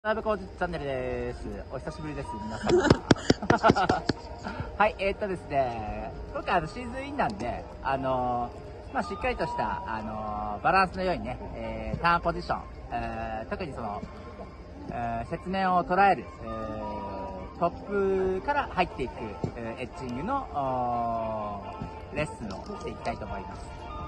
ライブコーチチャンネルです。お久しぶりです、皆様。はい、ですね、今回シーズンインなんで、しっかりとした、バランスの良いね、ターンポジション、特にその、雪面を捉える、トップから入っていく、エッジングのレッスンをしていきたいと思います。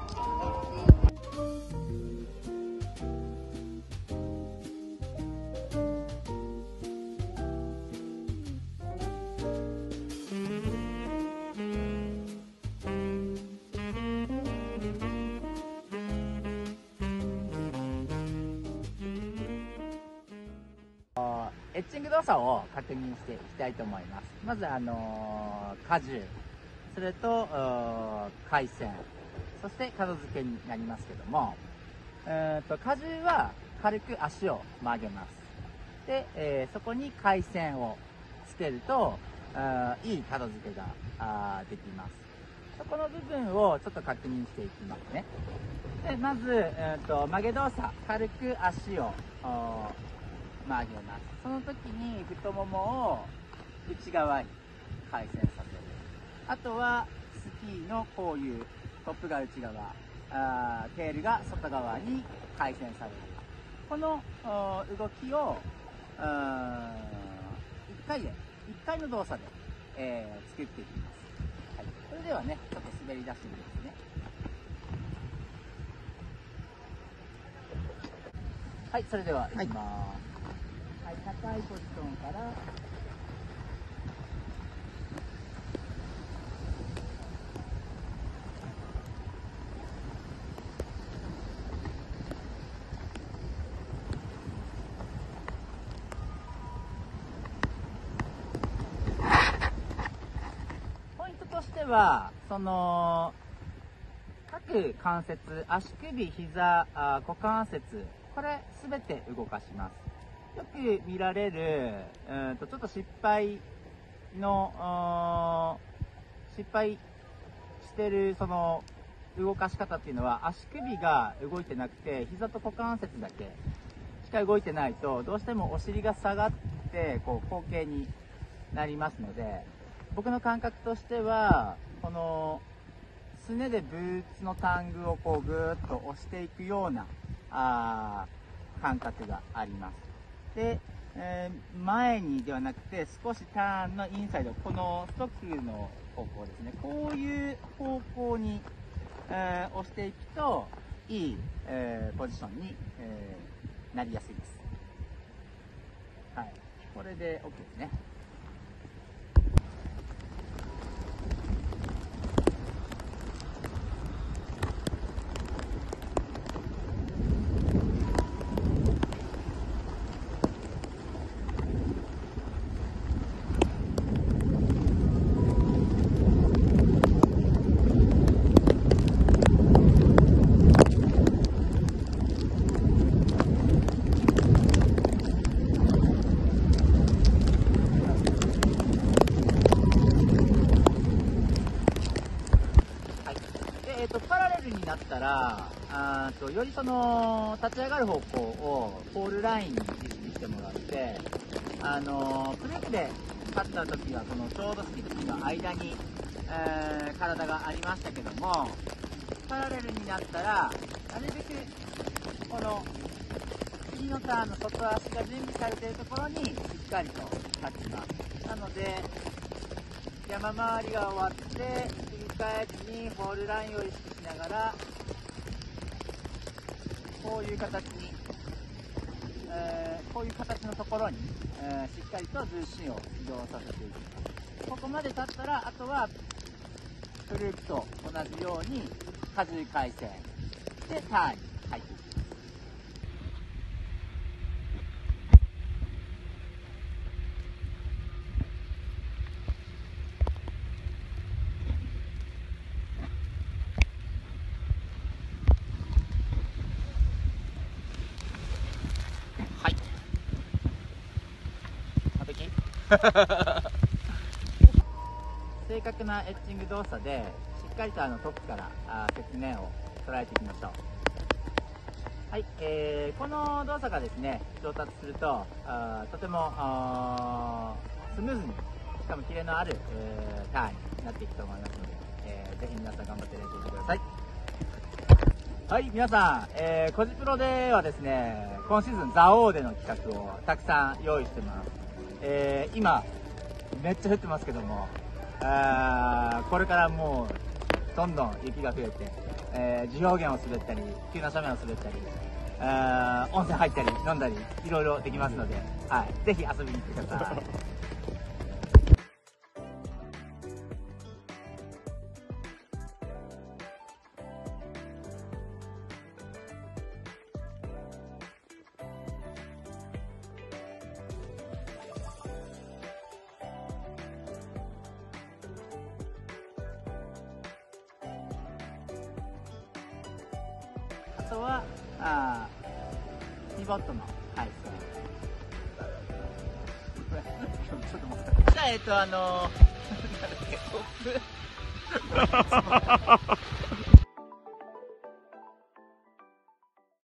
エッジング動作を確認していきたいと思います。まず荷重、それと回線、そして角付けになりますけども、荷重は軽く足を曲げます。で、そこに回線をつけるといい角付けができます。そこの部分をちょっと確認していきますね。でまず、曲げ動作、軽く足を曲げます。その時に太ももを内側に回旋させる。あとはスキーのこういうトップが内側、テールが外側に回旋される。この動きを1回の動作で、作っていきます。はい、それではね、ちょっと滑り出してみますね。はい、それではいきます。はい、高いポジションからポイントとしては、その各関節、足首、膝、股関節、これ全て動かします。よく見られる、ちょっと失敗してるその動かし方っていうのは、足首が動いてなくて膝と股関節だけしか動いてないと、どうしてもお尻が下がってこう後傾になりますので、僕の感覚としてはこのすねでブーツのタングをこうぐーっと押していくような感覚があります。で、前にではなくて少しターンのインサイド、このストックの方向ですね、こういう方向に、押していくといい、ポジションに、なりやすいです。はい、これで OK ですね。パラレルになったら、よりその立ち上がる方向をポールラインに意識してもらって、プループで立った時はこのちょうどスキーの間に、体がありましたけども、パラレルになったらなるべくこの次のターンの外足が準備されているところにしっかりと立ちます。なので山回りが終わって振り返りにホールラインを意識しながら、こういう形に、こういう形のところに、しっかりと重心を移動させていきます。ここまで立ったら、あとはフループと同じように荷重回旋でターンに入っていきます。はい。完璧？正確なエッジング動作でしっかりとトップから雪面を捉えていきましょう。 はい、この動作がですね、上達すると、とてもスムーズに、しかもキレのある、ターンになっていくと思いますので、ぜひ皆さん頑張って練習してください。はい、皆さん、コジプロではですね、今シーズン蔵王での企画をたくさん用意してます。今、めっちゃ降ってますけども、これからもう、どんどん雪が増えて、地表原を滑ったり、急な斜面を滑ったり、温泉入ったり、飲んだり、いろいろできますので、はい、ぜひ遊びに来てください。あとは、ピボットの、はい、ちょっと待って。じゃあ、なんだっけ、